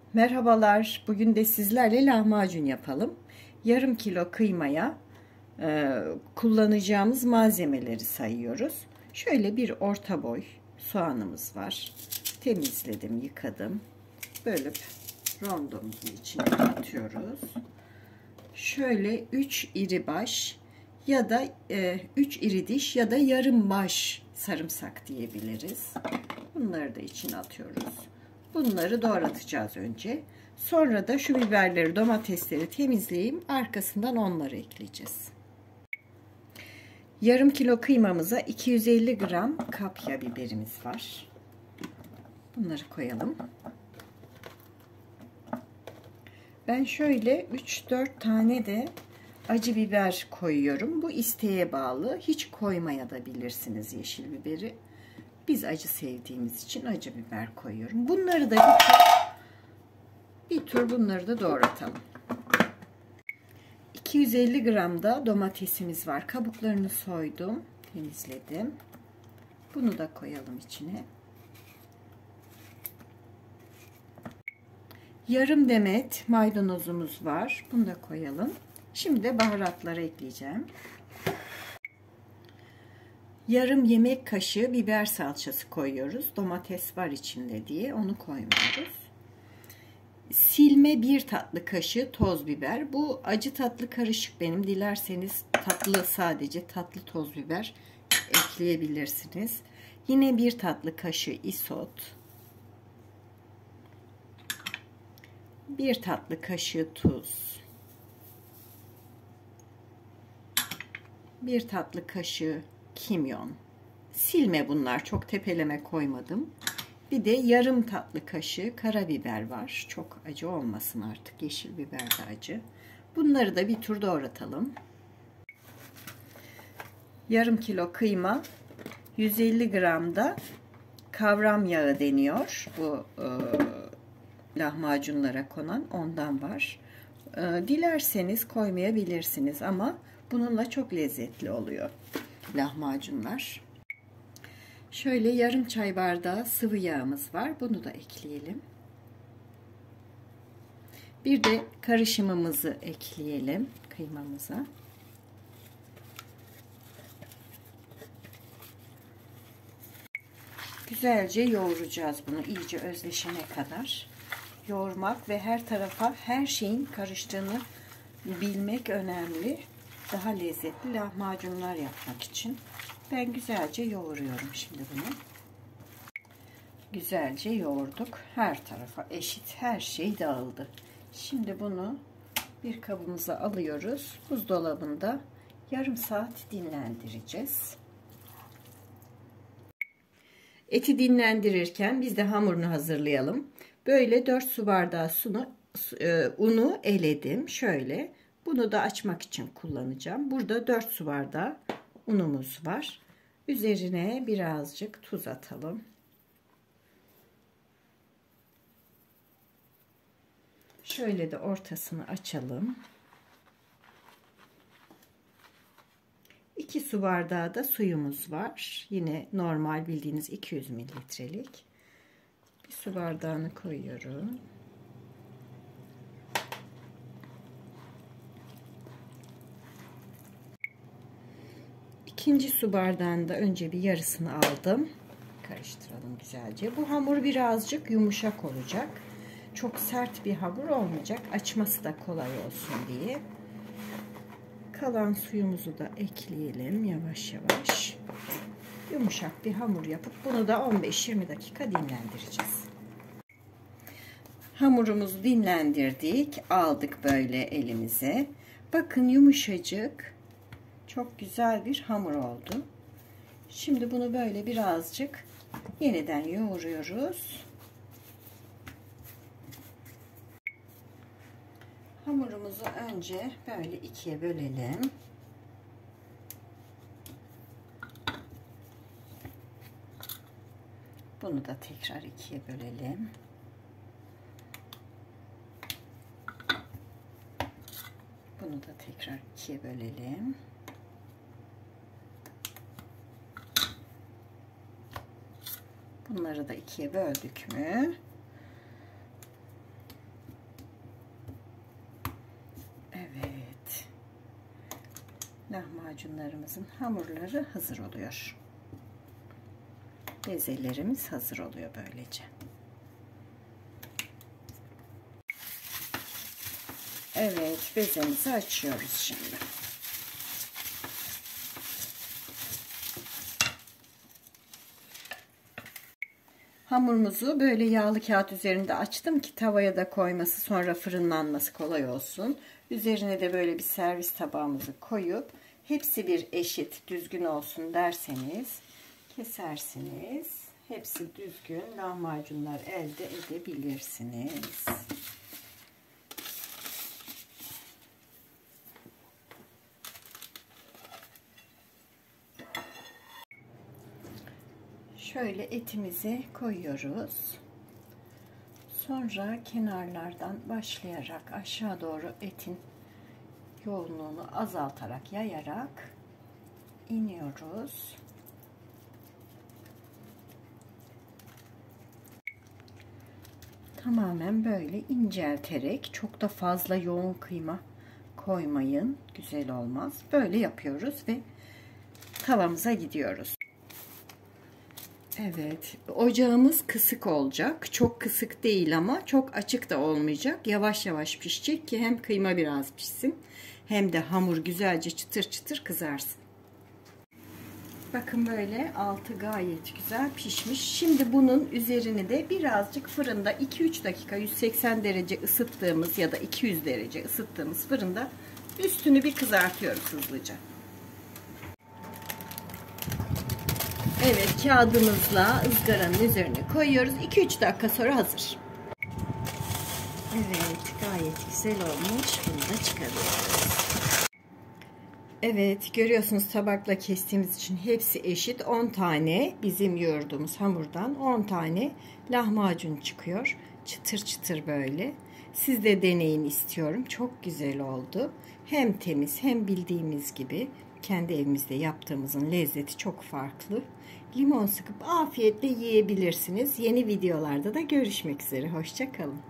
Merhabalar. Bugün de sizlerle lahmacun yapalım. Yarım kilo kıymaya kullanacağımız malzemeleri sayıyoruz. Şöyle bir orta boy soğanımız var. Temizledim, yıkadım. Bölüp rondomuzun içine atıyoruz. Şöyle 3 iri baş ya da 3 iri diş ya da yarım baş sarımsak diyebiliriz. Bunları da içine atıyoruz. Bunları doğratacağız önce. Sonra da şu biberleri, domatesleri temizleyeyim. Arkasından onları ekleyeceğiz. Yarım kilo kıymamıza 250 gram kapya biberimiz var. Bunları koyalım. Ben şöyle 3-4 tane de acı biber koyuyorum. Bu isteğe bağlı. Hiç koymaya da bilirsiniz yeşil biberi. Biz acı sevdiğimiz için acı biber koyuyorum. Bunları da bir tur bunları da doğratalım. 250 gram da domatesimiz var. Kabuklarını soydum, temizledim. Bunu da koyalım içine. Yarım demet maydanozumuz var. Bunu da koyalım. Şimdi de baharatları ekleyeceğim. Yarım yemek kaşığı biber salçası koyuyoruz. Domates var içinde diye onu koymuyoruz. Silme 1 tatlı kaşığı toz biber. Bu acı tatlı karışık benim. Dilerseniz tatlı, sadece tatlı toz biber ekleyebilirsiniz. Yine 1 tatlı kaşığı isot. 1 tatlı kaşığı tuz. 1 tatlı kaşığı kimyon. Silme bunlar. Çok tepeleme koymadım. Bir de yarım tatlı kaşığı karabiber var. Çok acı olmasın artık. Yeşil biber de acı. Bunları da bir tur doğratalım. Yarım kilo kıyma, 150 gram da kavram yağı deniyor. Bu lahmacunlara konan ondan var. Dilerseniz koymayabilirsiniz ama bununla çok lezzetli oluyor lahmacunlar. Şöyle yarım çay bardağı sıvı yağımız var. Bunu da ekleyelim. Bir de karışımımızı ekleyelim kıymamıza. Güzelce yoğuracağız bunu iyice özleşene kadar. Yoğurmak ve her tarafa her şeyin karıştığını bilmek önemli. Daha lezzetli lahmacunlar yapmak için. Ben güzelce yoğuruyorum şimdi bunu. Güzelce yoğurduk. Her tarafa eşit her şey dağıldı. Şimdi bunu bir kabımıza alıyoruz. Buzdolabında yarım saat dinlendireceğiz. Eti dinlendirirken biz de hamurunu hazırlayalım. Böyle 4 su bardağı unu eledim. Şöyle. Bunu da açmak için kullanacağım. Burada 4 su bardağı unumuz var. Üzerine birazcık tuz atalım. Şöyle de ortasını açalım. 2 su bardağı da suyumuz var. Yine normal bildiğiniz 200 mililitrelik. Bir su bardağını koyuyorum. İkinci su bardağında önce bir yarısını aldım. Karıştıralım güzelce. Bu hamur birazcık yumuşak olacak. Çok sert bir hamur olmayacak. Açması da kolay olsun diye. Kalan suyumuzu da ekleyelim yavaş yavaş. Yumuşak bir hamur yapıp bunu da 15-20 dakika dinlendireceğiz. Hamurumuzu dinlendirdik. Aldık böyle elimize. Bakın yumuşacık. Çok güzel bir hamur oldu. Şimdi bunu böyle birazcık yeniden yoğuruyoruz. Hamurumuzu önce böyle ikiye bölelim. Bunu da tekrar ikiye bölelim. Bunu da tekrar ikiye bölelim. Bunları da ikiye böldük mü? Lahmacunlarımızın hamurları hazır oluyor. Bezelerimiz hazır oluyor böylece. Evet, bezemizi açıyoruz şimdi. Hamurumuzu böyle yağlı kağıt üzerinde açtım ki tavaya da koyması, sonra fırınlanması kolay olsun. Üzerine de böyle bir servis tabağımızı koyup hepsi bir eşit, düzgün olsun derseniz kesersiniz. Hepsi düzgün lahmacunlar elde edebilirsiniz. Şöyle etimizi koyuyoruz. Sonra kenarlardan başlayarak aşağı doğru etin yoğunluğunu azaltarak, yayarak iniyoruz. Tamamen böyle incelterek, çok da fazla yoğun kıyma koymayın. Güzel olmaz. Böyle yapıyoruz ve tavamıza gidiyoruz. Evet, ocağımız kısık olacak. Çok kısık değil ama çok açık da olmayacak. Yavaş yavaş pişecek ki hem kıyma biraz pişsin hem de hamur güzelce çıtır çıtır kızarsın. Bakın böyle altı gayet güzel pişmiş. Şimdi bunun üzerini de birazcık fırında 2-3 dakika 180 derece ısıttığımız ya da 200 derece ısıttığımız fırında üstünü bir kızartıyoruz hızlıca. Evet, kağıdımızla ızgaranın üzerine koyuyoruz. 2-3 dakika sonra hazır. Evet, gayet güzel olmuş. Bunu da çıkarıyoruz. Evet, görüyorsunuz tabakla kestiğimiz için hepsi eşit. 10 tane bizim yoğurduğumuz hamurdan 10 tane lahmacun çıkıyor. Çıtır çıtır böyle. Siz de deneyin istiyorum. Çok güzel oldu. Hem temiz hem bildiğimiz gibi kendi evimizde yaptığımızın lezzeti çok farklı. Limon sıkıp afiyetle yiyebilirsiniz. Yeni videolarda da görüşmek üzere. Hoşça kalın.